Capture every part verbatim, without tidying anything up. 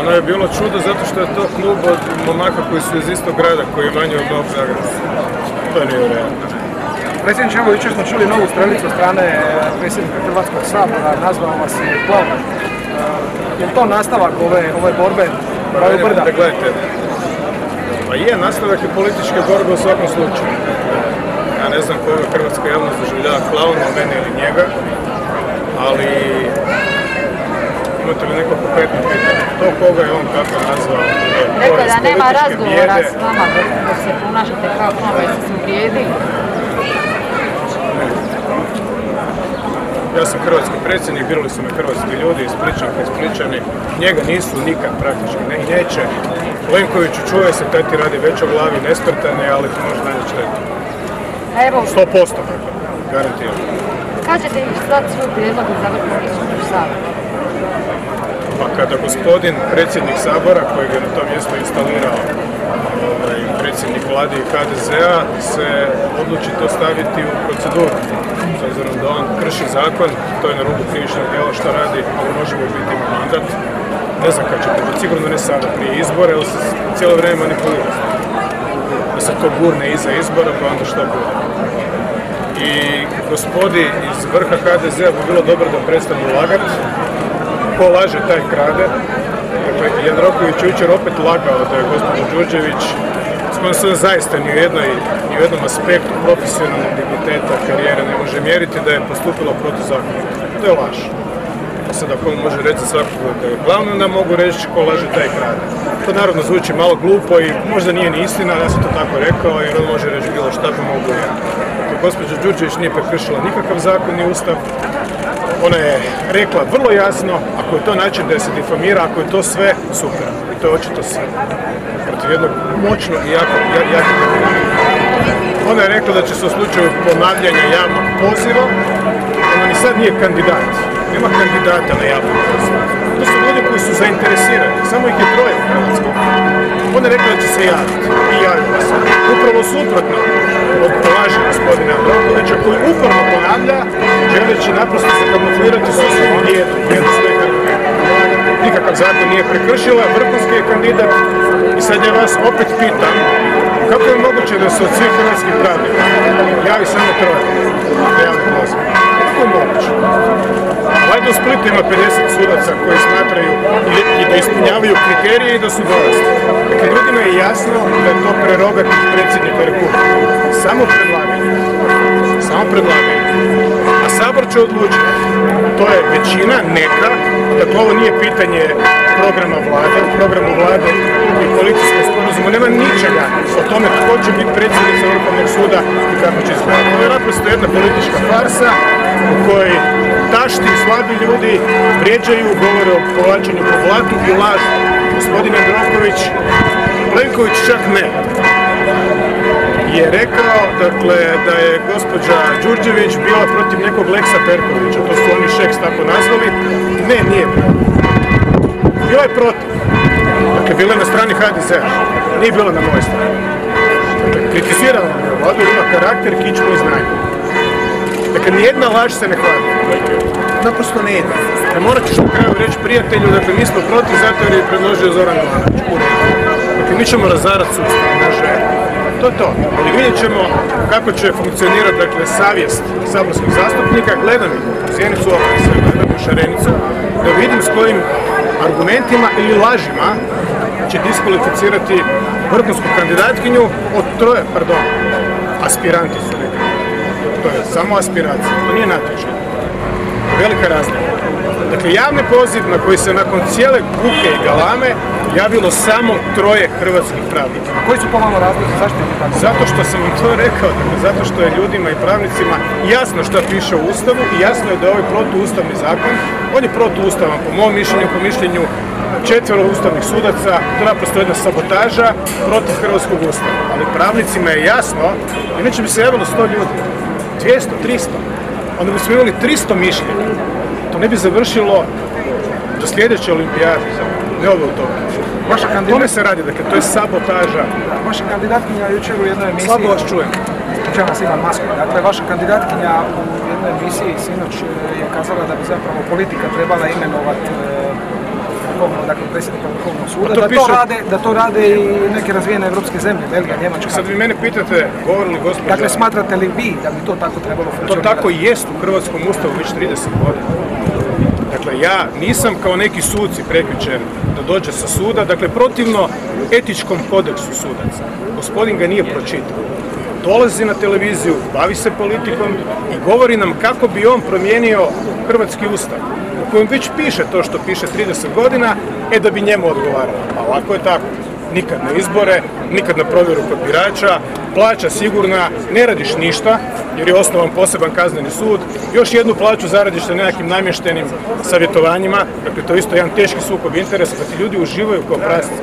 Ono je bilo čudo zato što je to klub od momaka koji su iz istog grada, koji je manje od Novog Zagreba. To je nevjerojatno. Predsjedniče, evo jučer smo čuli novu strelicu od strane predsjednika Hrvatskog sabora, nazvao vas je klaunom. Je li to nastavak ove, ove borbe? Pa ne, gledajte, pa je, nastavak je političke borbe u svakom slučaju. Ja ne znam koga hrvatska javnost doživljava klaunom, mene ili njega, ali imate li neko konkretno pitanje? To koga je on kako nazvao? Rekao da nema razgovora s vama dok se ponašate kao klon, jer ste se uvrijedili. Ja sam hrvatski predsjednik, birali su me hrvatski ljudi, iz Spličanka, iz Spličani. Njega nisu nikad praktički, ne i neće. Plenkoviću čuje se, taj ti radi već o glavi, nesprtane, ali to može najveći štetu. sto posto, garantiram. Kad ćete im slati svoj prijedlog za Vrhovni sabor? Pa kada gospodin predsjednik Sabora, kojeg je na tom mjestu instalirao ovaj, predsjednik vlade i H D Z-a, se odluči to staviti u proceduru. S obzirom da on krši zakon, to je na rubu krivičnog djela što radi, ali može mu biti ima mandat. Ne znam kad će to biti, sigurno ne sada prije izbora, jer se cijelo vrijeme manipulira. Da se to gurne iza izbora, pa onda što bude. I gospodi iz vrha H D Z-a bi bilo dobro da prestanu ulagati. Ko laže, taj krade. Dakle, Jandroković je jučer opet lagao da je gospođa Đurđević, s kojom se zaista ni u, jednoj, ni u jednom aspektu profesionalnog digniteta karijere ne može mjeriti da je postupila protuzakonito. To je laž. Sad ako on može reći za svakog da je glavno, da mogu reći ko laže, taj krade. To naravno zvuči malo glupo i možda nije ni istina, ja sam to tako rekao, jer on može reći bilo šta, pa mogu ja. Dakle, gospođa Đurđević nije prekršila nikakav zakon ni ustav. Ona je rekla vrlo jasno, ako je to način da se difamira, ako je to sve, super. I to je očito sve. Protiv jednog moćnog i jako, jako kandidata. Ona je rekla da će se u slučaju ponavljanja javnog poziva, ona ni sad nije kandidat. Nema kandidata na javnom pozivu. To su ljudi koji su zainteresirani, samo ih je troje u Hrvatskoj. Ona je rekla da će se javiti i javila se. Upravo suprotno od laži gospodina Jandrokovića, koji uporno ponavlja, želeći naprosto se kamuflirati su svojom djedu, djedu svoje Hrvatske. Nikakav zakon nije prekršila, vrhunski je kandidat i sad ja vas opet pitam, kako je moguće da se od svih hrvatskih pravnika javi samo troje na javni poziv? Kako je moguće? Valjda u Splitu ima pedeset sudaca koji smatraju i da ispunjavaju kriterije i da su dorasli. Dakle, ljudima je jasno da je to prerogativ predsjednika Republike. Samo predlaganje. Samo predlaganje. A Sabor će odlučiti. To je većina, neka. Dakle, ovo nije pitanje programa vlade. U programu vlade i koalicijskom sporazumu nema ničega o tome tko će biti predsjednica Vrhovnog suda i kako će izgledati. To je naprosto jedna politička farsa u kojoj tašti i slabi ljudi vrijeđaju, govore o povlačenju po blatu i lažu. Gospodin Jandroković, Plenković čak ne, je rekao dakle, da je gospođa Đurđević bila protiv nekog Leksa Perkovića, to su oni Šeks tako nazvali. Ne, nije bila. Bila je protiv. Dakle, bila je na strani H D Z-a, nije bila na mojoj strani. Dakle, kritizirala je vladu, ima karakter, kičmu i znanje. Dakle, nijedna laž se ne hvali. Naprosto ne ide. Ne morat ćeš na kraju reći prijatelju, dakle, mi smo protiv zato jer je predložio Zoran Milanović. Dakle, mi ćemo razarati sustav, naše. To je to. Ali vidjet ćemo kako će funkcionirati, dakle, savjest saborskog zastupnika. Gledam u sjenicu ovdje, sve gledam u šarenicu, da vidim s kojim argumentima ili lažima će diskvalificirati vrhunsku kandidatkinju od troje, pardon, aspiranti su rekli. To je samo aspiracija, to nije natječaj. Velika razlika. Dakle, javni poziv na koji se nakon cijele buke i galame javilo samo troje hrvatskih pravnika. Koji su pomalo razlozi, zašto je tako? Zato što sam vam to rekao, dakle, zato što je ljudima i pravnicima jasno što piše u Ustavu i jasno je da je ovaj protuustavni zakon, on je protuustavan po mom mišljenju, po mišljenju četvero ustavnih sudaca, to je naprosto jedna sabotaža protiv hrvatskog ustava. Ali pravnicima je jasno, inače bi se javilo sto ljudi, dvjesto, tristo, onda bi smo imali tristo mišljenja. To ne bi završilo do sljedeće olimpijade, ne ove utopije. Vaša kandidat... Tome se radi, dakle, to je sabotaža. Vaša kandidatkinja jučer u jednoj emisiji... Slabo vas čujem. Čujem vas, imam masku. Dakle, vaša kandidatkinja u jednoj emisiji sinoć je kazala da bi zapravo politika trebala imenovati Vrhovnog, dakle predsjednika Vrhovnog suda, to da, piše... to rade, da to rade i neke razvijene evropske zemlje, Belgija, Njemačka. Sad vi mene pitate, govori li gospođa... Dakle, smatrate li vi da bi to tako trebalo funkcionirati? To tako i jest u Hrvatskom ustavu već trideset godina. Dakle, ja nisam kao neki suci prekjučer da dođe sa suda, dakle, protivno etičkom kodeksu sudaca. Gospodin ga nije pročitao. Dolazi na televiziju, bavi se politikom i govori nam kako bi on promijenio hrvatski ustav, u kojem već piše to što piše trideset godina, e da bi njemu odgovaralo. A ovako je tako. Nikad na izbore, nikad na provjeru kod birača, plaća sigurna, ne radiš ništa, jer je osnovan poseban kazneni sud, još jednu plaću zaradiš sa nekakvim namještenim savjetovanjima, dakle to je isto jedan teški sukob interesa, da ti ljudi uživaju kao prasci.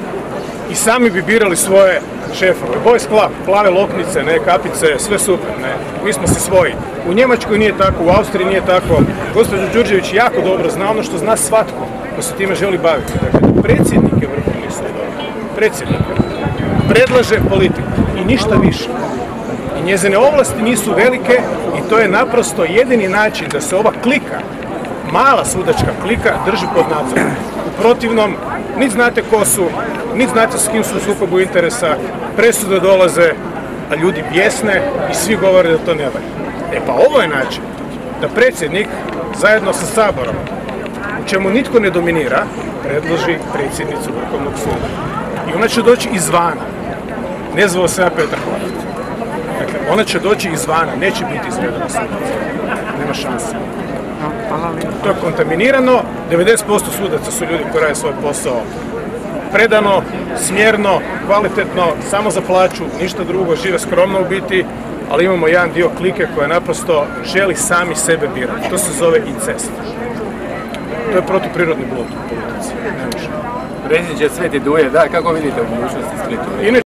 I sami bi birali svoje šefove. Boys Club, plave loknice, ne, kapice, sve super, ne. Mi smo si svoji. U Njemačkoj nije tako, u Austriji nije tako. Gospođa Đurđević jako dobro zna ono što zna svatko ko se time želi baviti. Dakle, predsjednik je Vrhovni sud. Predsjednik predlaže politiku i ništa više. I njezine ovlasti nisu velike i to je naprosto jedini način da se ova klika, mala sudačka klika, drži pod nadzorom. U protivnom, niti znate ko su, niti znate s kim su u sukobu interesa, presude dolaze, a ljudi bijesne i svi govore da to ne valja. E pa ovo je način da predsjednik zajedno sa Saborom, u čemu nitko ne dominira, predloži predsjednicu Vrhovnog suda. I ona će doći izvana. Ne zvao se ja Petar Hvarat. Dakle, ona će doći izvana, neće biti iz redova sudaca. Nema šanse. To je kontaminirano, devedeset posto sudaca su ljudi koji rade svoj posao predano, smjerno, kvalitetno, samo za plaću, ništa drugo, žive skromno u biti, ali imamo jedan dio klike koja naprosto želi sami sebe birati. To se zove incest. To je protuprirodni blud u politici. Ne može. Predsjedniče Sveti Duje, da, kako vidite u budućnosti Splitu?